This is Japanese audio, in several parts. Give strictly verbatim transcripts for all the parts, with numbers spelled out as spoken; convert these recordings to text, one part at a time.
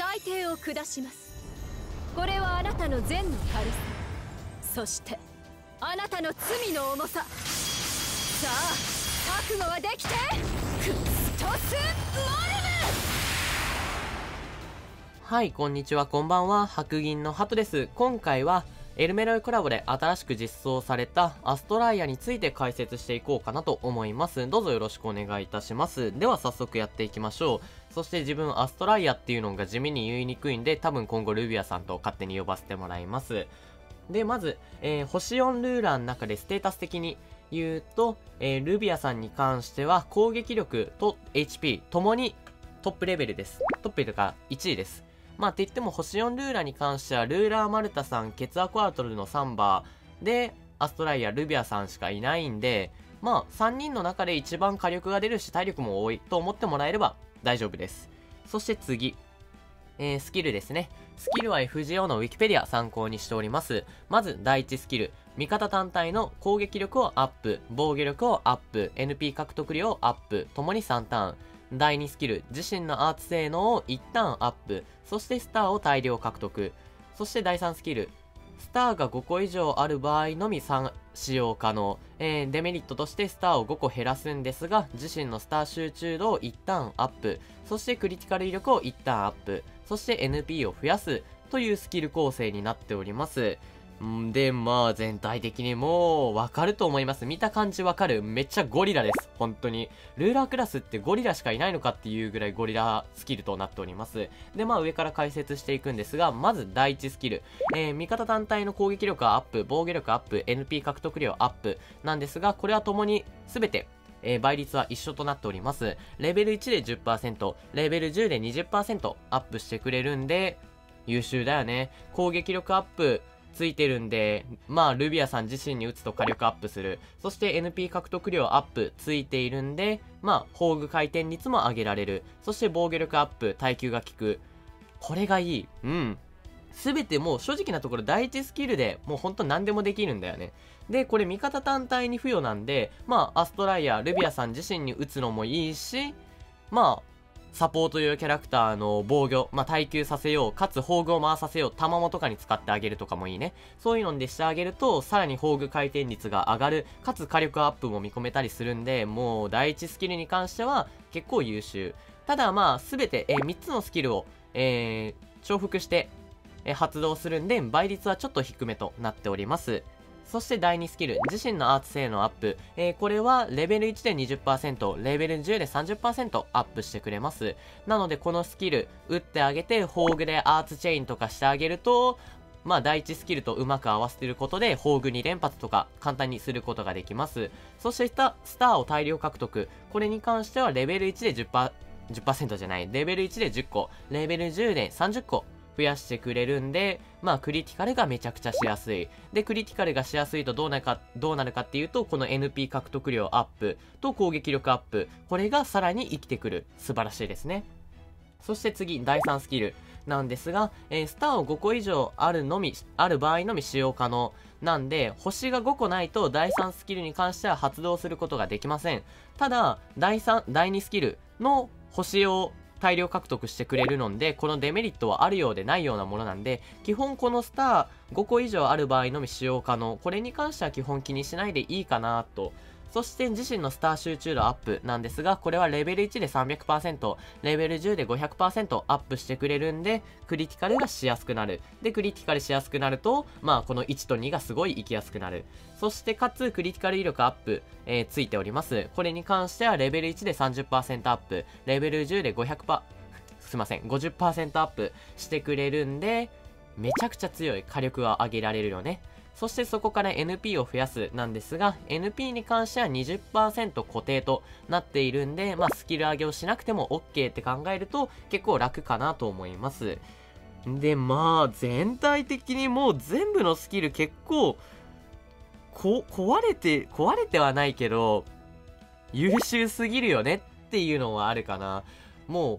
裁定を下します。これはあなたの善の軽さ、そしてあなたの罪の重さ。さあ覚悟はできて、クストスモルム。 はい、こんにちは、こんばんは。白銀のハトです。今回はエルメロイコラボで新しく実装されたアストライアについて解説していこうかなと思います。どうぞよろしくお願いいたします。では早速やっていきましょう。そして自分アストライアっていうのが地味に言いにくいんで、多分今後ルビアさんと勝手に呼ばせてもらいます。で、まず、えー、星よんルーラーの中でステータス的に言うと、えー、ルビアさんに関しては攻撃力と エイチピー ともにトップレベルです。トップというかいちいです。まあって言っても星よんルーラーに関してはルーラーマルタさん、ケツアクアトルのサンバーでアストライア、ルビアさんしかいないんで、まあさんにんの中で一番火力が出るし体力も多いと思ってもらえれば大丈夫です。そして次、えー、スキルですね。スキルは エフジーオー のウィキペディア参考にしております。まず第一スキル、味方単体の攻撃力をアップ、防御力をアップ、エヌピー 獲得量をアップ、ともにさんターン。だいにスキル、自身のアーツ性能をいちターンアップ、そしてスターを大量獲得。そしてだいさんスキル、スターがごこ以上ある場合のみさん使用可能。えー、デメリットとしてスターをごこ減らすんですが、自身のスター集中度をいちターンアップ、そしてクリティカル威力をいちターンアップ、そして エヌピー を増やすというスキル構成になっております。んで、まあ全体的にもうわかると思います。見た感じわかる。めっちゃゴリラです。本当に。ルーラークラスってゴリラしかいないのかっていうぐらいゴリラスキルとなっております。で、まあ上から解説していくんですが、まず第一スキル。えー、味方単体の攻撃力アップ、防御力アップ、エヌピー 獲得量アップなんですが、これはともに全てえー、倍率は一緒となっております。レベルいちで じゅっパーセント、レベルじゅうで にじゅっパーセント アップしてくれるんで、優秀だよね。攻撃力アップついてるんで、まあ、ルビアさん自身に打つと火力アップする。そして エヌピー 獲得量アップついているんで、まあ、宝具回転率も上げられる。そして防御力アップ、耐久が効く。これがいい。うん。すべてもう正直なところ第一スキルでもうほんと何でもできるんだよね。で、これ味方単体に付与なんで、まあ、アストライア、ルビアさん自身に打つのもいいし、まあ、サポート用キャラクターの防御、まあ、耐久させよう、かつ宝具を回させよう、賜物とかに使ってあげるとかもいいね。そういうのでしてあげると、さらに宝具回転率が上がる、かつ火力アップも見込めたりするんで、もう第一スキルに関しては結構優秀。ただまあ、すべて、えー、みっつのスキルを、えー、重複して、えー、発動するんで、倍率はちょっと低めとなっております。そしてだいにスキル、自身のアーツ性能アップ。えー、これはレベルいちで にじゅっパーセント、レベルじゅうで さんじゅっパーセント アップしてくれます。なのでこのスキル、打ってあげて、宝具でアーツチェインとかしてあげると、まあ第一スキルとうまく合わせてることで、宝具に連発とか簡単にすることができます。そしてスターを大量獲得。これに関してはレベルいちで じゅっパーセント、じゅっパーセントじゃない、レベルいちでじゅっこ、レベルじゅうでさんじゅっこ。増やしてくれるんで、まあクリティカルがめちゃくちゃしやすい。で、クリティカルがしやすいとどうなるか、どうなるかっていうと、この エヌピー 獲得量アップと攻撃力アップ。これがさらに生きてくる。素晴らしいですね。そして次、だいさんスキルなんですが、えー、スターをごこ以上あるのみ、ある場合のみ使用可能。なんで、星がごこないとだいさんスキルに関しては発動することができません。ただ、だいさん、だいにスキルの星を大量獲得してくれるので、このデメリットはあるようでないようなものなんで、基本このスターごこ以上ある場合のみ使用可能。これに関しては基本気にしないでいいかなと。そして自身のスター集中度アップなんですが、これはレベルいちで さんびゃくパーセント、レベルじゅうで ごひゃくパーセント アップしてくれるんで、クリティカルがしやすくなる。で、クリティカルしやすくなると、まあこのいちとにがすごい生きやすくなる。そしてかつクリティカル威力アップ、えー、ついております。これに関してはレベルいちで さんじゅっパーセント アップ、レベルじゅうで ごひゃくパーセント、すいません、ごじゅっパーセント アップしてくれるんで、めちゃくちゃ強い火力が上げられるよね。そしてそこから エヌピー を増やすなんですが、エヌピー に関しては にじゅっパーセント 固定となっているんで、まあスキル上げをしなくても OK って考えると結構楽かなと思います。で、まあ全体的にもう全部のスキル結構、こ、壊れて、壊れてはないけど、優秀すぎるよねっていうのはあるかな。もう、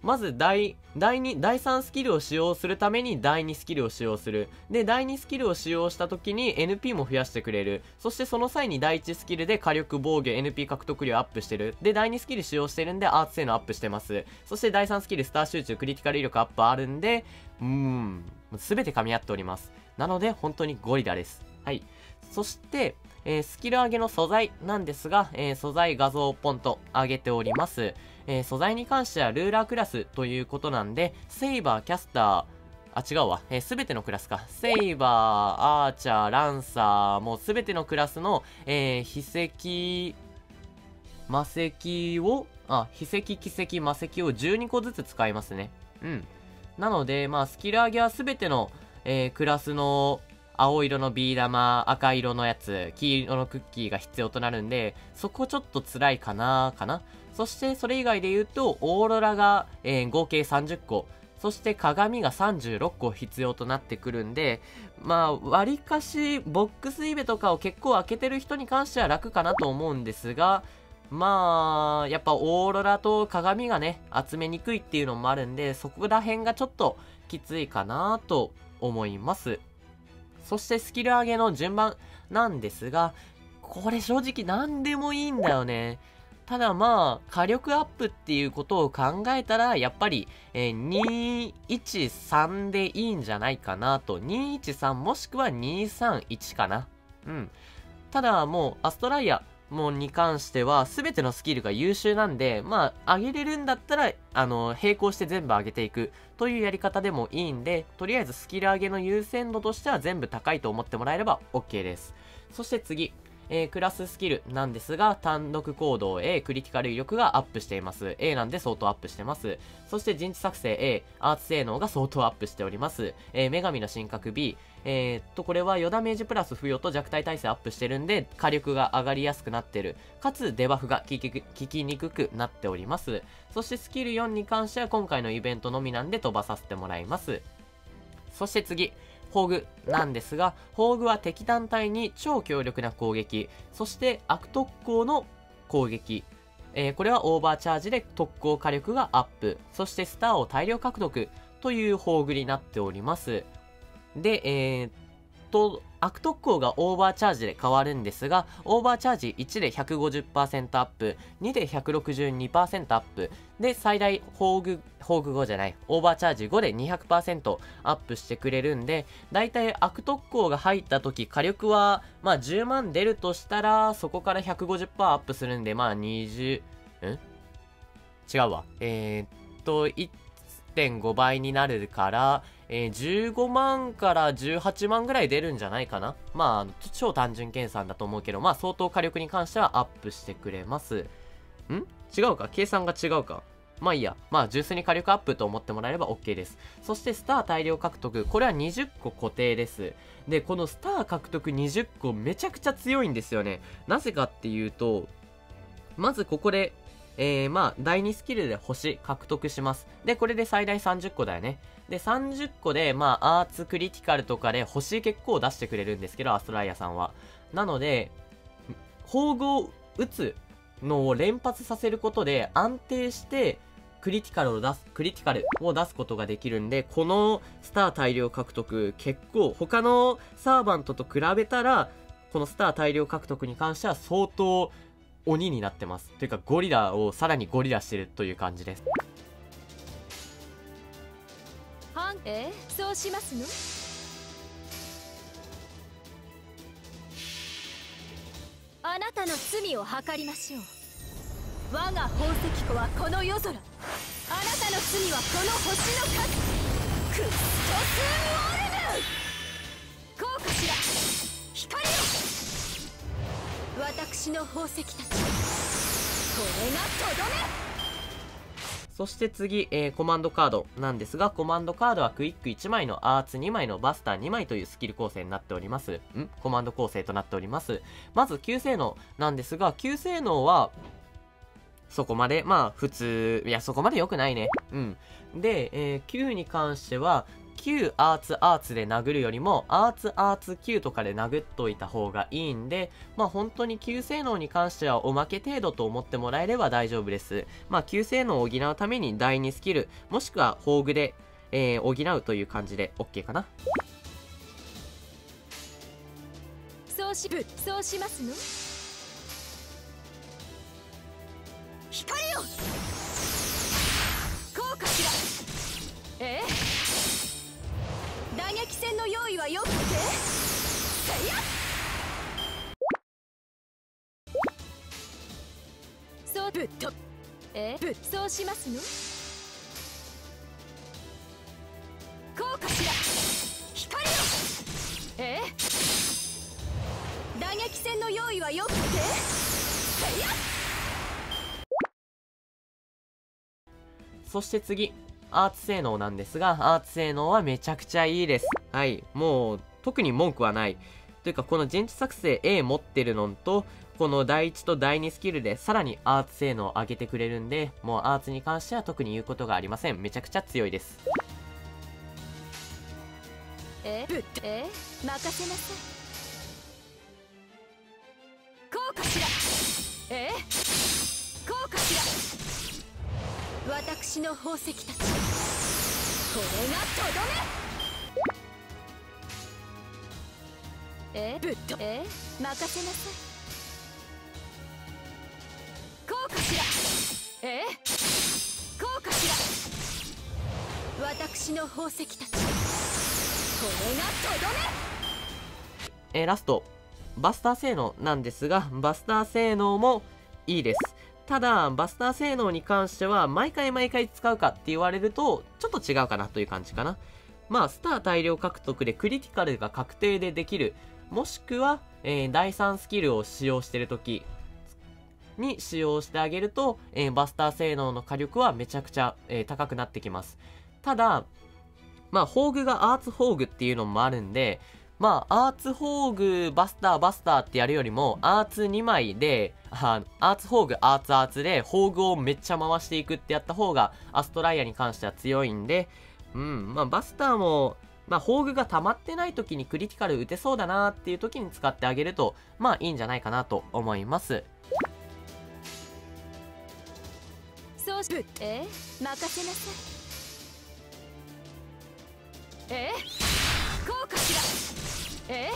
まず第、第2、第さんスキルを使用するために第にスキルを使用する。で、第にスキルを使用した時に エヌピー も増やしてくれる。そしてその際に第いちスキルで火力、防御、エヌピー 獲得量アップしてる。で、第にスキル使用してるんでアーツ性能アップしてます。そして第さんスキルスター集中、クリティカル威力アップあるんで、うーん、すべて噛み合っております。なので、本当にゴリラです。はい。そして、えー、スキル上げの素材なんですが、えー、素材画像をポンと上げております。えー、素材に関してはルーラークラスということなんで、セイバー、キャスター、あ、違うわ。えー、すべてのクラスか。セイバー、アーチャー、ランサー、もうすべてのクラスの、えー、筆跡、魔石を、あ、筆跡、奇跡、魔石をじゅうにこずつ使いますね。うん。なので、まあ、スキル上げはすべての、えー、クラスの、青色のビー玉、赤色のやつ、黄色のクッキーが必要となるんで、そこちょっと辛いかなかな。そしてそれ以外で言うと、オーロラが、えー、合計さんじゅっこ、そして鏡がさんじゅうろっこ必要となってくるんで、まあ、割かし、ボックスイベとかを結構開けてる人に関しては楽かなと思うんですが、まあ、やっぱオーロラと鏡がね、集めにくいっていうのもあるんで、そこら辺がちょっときついかなと思います。そしてスキル上げの順番なんですが、これ正直何でもいいんだよね。ただまあ、火力アップっていうことを考えたら、やっぱり、えー、にいちさんでいいんじゃないかなと。にいちさんもしくはにさんいちかな。うん。ただもう、アストライアもに関しては、すべてのスキルが優秀なんで、まあ、上げれるんだったら、あの、並行して全部上げていくというやり方でもいいんで、とりあえずスキル上げの優先度としては全部高いと思ってもらえれば OK です。そして次。えー、クラススキルなんですが、単独行動 A、クリティカル威力がアップしています。A なんで相当アップしてます。そして陣地作成 A、アーツ性能が相当アップしております。えー、女神の神格 B、えー、っと、これは余ダメージプラス付与と弱体耐性アップしてるんで、火力が上がりやすくなってる。かつ、デバフが効き、効きにくくなっております。そしてスキルよんに関しては今回のイベントのみなんで飛ばさせてもらいます。そして次。宝具なんですが、宝具は敵団体に超強力な攻撃、そして悪特攻の攻撃、えー、これはオーバーチャージで特攻火力がアップ、そしてスターを大量獲得という宝具になっております。で、えー、っと、悪特攻がオーバーチャージで変わるんですが、オーバーチャージいちで ひゃくごじゅっパーセント アップ、にで ひゃくろくじゅうにパーセント アップ、で、最大宝具、宝具ごじゃない、オーバーチャージごで にひゃくパーセント アップしてくれるんで、だいたい悪特攻が入った時、火力は、まあじゅうまん出るとしたら、そこから ひゃくごじゅっパーセント アップするんで、まあにじゅう、ん違うわ。えー、っと、いってんごばいになるから、えー、じゅうごまんからじゅうはちまんぐらい出るんじゃないかな。まあ、超単純計算だと思うけど、まあ、相当火力に関してはアップしてくれます。ん違うか計算が違うか。まあいいや。まあ、純粋に火力アップと思ってもらえれば OK です。そして、スター大量獲得。これはにじゅっこ固定です。で、このスター獲得にじゅっこめちゃくちゃ強いんですよね。なぜかっていうと、まずここで、えー、まあ、だいにスキルで星獲得します。で、これで最大さんじゅっこだよね。で、さんじゅっこで、まあ、アーツクリティカルとかで星結構出してくれるんですけど、アストライアさんは。なので、宝具を打つのを連発させることで、安定して、クリティカルを出す、クリティカルを出すことができるんで、このスター大量獲得、結構、他のサーバントと比べたら、このスター大量獲得に関しては相当、鬼になってます。というかゴリラをさらにゴリラしてるという感じです。 はんえそうしますの。あなたの罪を計りましょう。我が宝石庫はこの夜空、あなたの罪はこの星の数、クストスモルヌ。こうかしら、光よ、私の宝石たち、これがとどめ。 そして次、えー、コマンドカードなんですが、コマンドカードはクイックいちまいのアーツにまいのバスターにまいというスキル構成になっております。んコマンド構成となっております。まず、急性能なんですが、急性能は、そこまで、まあ、普通、いや、そこまで良くないね。うん。で、えー、Q に関しては、 旧アーツアーツで殴るよりもアーツアーツ旧とかで殴っといた方がいいんで、まあ本当に旧性能に関してはおまけ程度と思ってもらえれば大丈夫です。まあ旧性能を補うためにだいにスキルもしくは宝具で、えー、補うという感じで OK かな。 そうしぶそうしますの。光よ、こうかしら。ええ、打撃戦の用意はよくて。せいや、そうぶっとえぶっそうしますの。こうかしら。光よ、ええ、打撃戦の用意はよくて。せいや、 そして次、アーツ性能なんですが、アーツ性能はめちゃくちゃいいです。はい、もう特に文句はない。というか、この陣地作成 A 持ってるのと、このだいいちとだいにスキルでさらにアーツ性能を上げてくれるんで、もうアーツに関しては特に言うことがありません。めちゃくちゃ強いです。 えぶっえ任せなさい。こうかしら。えこうかしら。私の宝石たち、これがとどめ。えぶっとえ任せなさい。こうかしら。えこうかしら。私の宝石たち、これがとどめ。 えー、ラストバスター性能なんですが、バスター性能もいいです。ただバスター性能に関しては毎回毎回使うかって言われるとちょっと違うかなという感じかな。まあスター大量獲得でクリティカルが確定でできる、もしくは、えー、だいさんスキルを使用している時に使用してあげると、えー、バスター性能の火力はめちゃくちゃ、えー、高くなってきます。ただまあ宝具がアーツ宝具っていうのもあるんで、まあ、アーツ宝具バスターバスターってやるよりも、アーツにまいで、あアーツ宝具アーツアーツで、宝具をめっちゃ回していくってやった方が、アストライアに関しては強いんで、うん、まあ、バスターも、まあ、宝具が溜まってない時にクリティカル打てそうだなっていう時に使ってあげると、まあ、いいんじゃないかなと思います。 そうしぶえ任せなさい。えこうかしら。え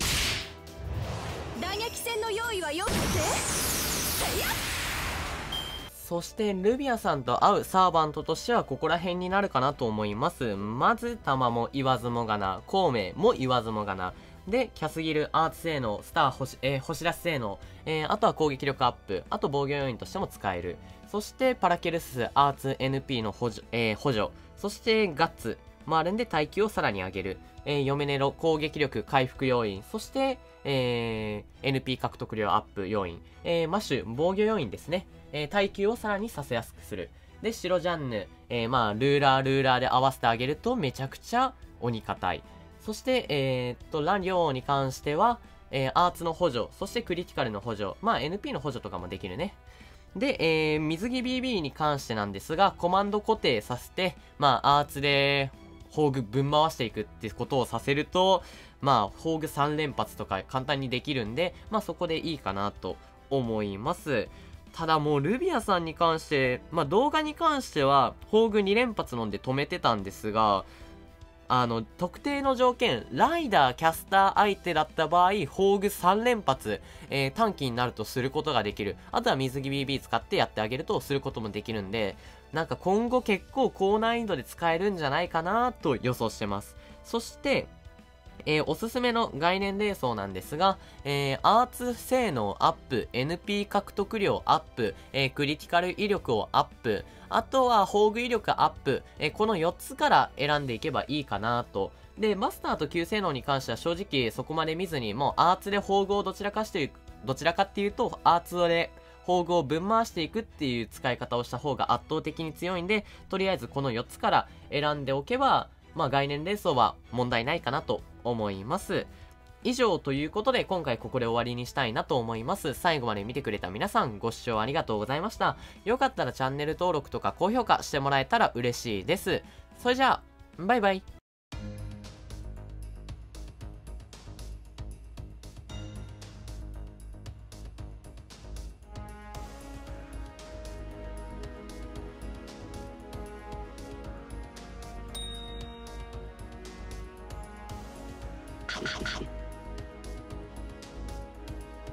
打撃戦の用意はよくて。せいや、 そしてルビアさんと会うサーバントとしてはここら辺になるかなと思います。まず弾も言わずもがな、孔明も言わずもがなで、キャスギルアーツ性能、スター星、えー、星出し性能、えー、あとは攻撃力アップ、あと防御要因としても使える。そしてパラケルスアーツ エヌピー の補助、えー、補助、そしてガッツもあるんで耐久をさらに上げる。えー、ヨメネロ攻撃力回復要因、そして、えー、エヌピー 獲得量アップ要因、えー、マッシュ防御要因ですね。えー、耐久をさらにさせやすくする。で、白ジャンヌ、えー、まあ、ルーラー、ルーラーで合わせてあげるとめちゃくちゃ鬼硬い。そして、えー、っと、ランリョウに関しては、えー、アーツの補助、そしてクリティカルの補助、まあ、エヌピー の補助とかもできるね。で、えー、水着 ビービー に関してなんですが、コマンド固定させて、まあ、アーツで、宝具ぶん回していくってことをさせると、まあ、宝具さん連発とか簡単にできるんで、まあそこでいいかなと思います。ただもうルビアさんに関して、まあ動画に関しては宝具に連発飲んで止めてたんですが、あの、特定の条件、ライダー、キャスター相手だった場合、宝具さん連発、えー、短期になるとすることができる。あとは水着 ビービー 使ってやってあげるとすることもできるんで、なんか今後結構高難易度で使えるんじゃないかなと予想してます。そして、えー、おすすめの概念霊装なんですが、えー、アーツ性能アップ、エヌピー 獲得量アップ、えー、クリティカル威力をアップ、あとは宝具威力アップ、えー、このよっつから選んでいけばいいかなと。で、マスターと旧性能に関しては正直そこまで見ずに、もうアーツで宝具をどちらかしていく、どちらかっていうと、アーツで宝具をぶん回していくっていう使い方をした方が圧倒的に強いんで、とりあえずこのよっつから選んでおけば、まあ概念霊装は問題ないかなと思います。以上ということで今回ここで終わりにしたいなと思います。最後まで見てくれた皆さんご視聴ありがとうございました。よかったらチャンネル登録とか高評価してもらえたら嬉しいです。それじゃあ、バイバイ。 う。